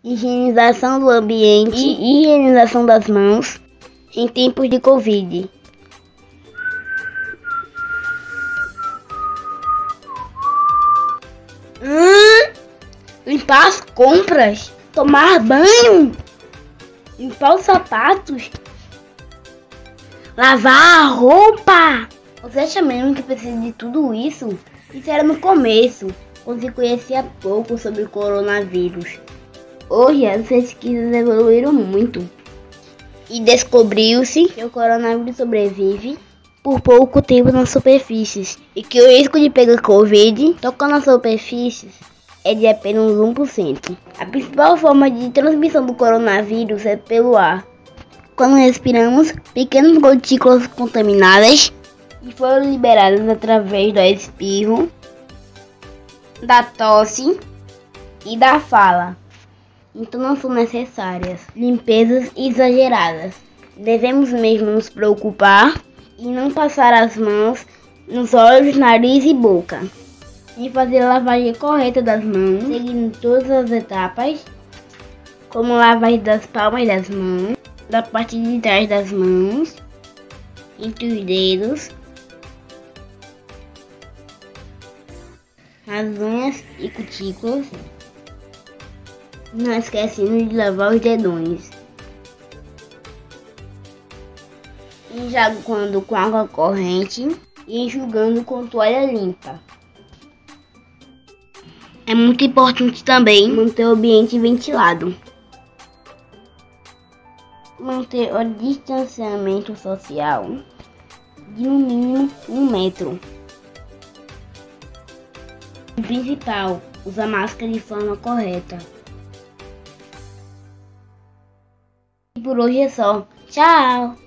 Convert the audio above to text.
higienização do ambiente e higienização das mãos em tempos de Covid. Limpar as compras, tomar banho, limpar os sapatos, lavar a roupa. Você acha mesmo que precisa de tudo isso? Isso era no começo, quando se conhecia pouco sobre o coronavírus. Hoje as pesquisas evoluíram muito e descobriu-se que o coronavírus sobrevive por pouco tempo nas superfícies e que o risco de pegar Covid tocando nas superfícies é de apenas 1%. A principal forma de transmissão do coronavírus é pelo ar. Quando respiramos pequenas gotículas contaminadas e foram liberadas através do espirro, da tosse e da fala. Então não são necessárias limpezas exageradas. Devemos mesmo nos preocupar e não passar as mãos nos olhos, nariz e boca. E fazer a lavagem correta das mãos, seguindo todas as etapas, como lavagem das palmas das mãos, da parte de trás das mãos, entre os dedos, as unhas e cutículas, não esquecendo de lavar os dedões. Enxaguando com água corrente e enxugando com toalha limpa. É muito importante também manter o ambiente ventilado. Manter o distanciamento social de no mínimo 1 metro. O principal, usar máscara de forma correta. E por hoje é só. Tchau!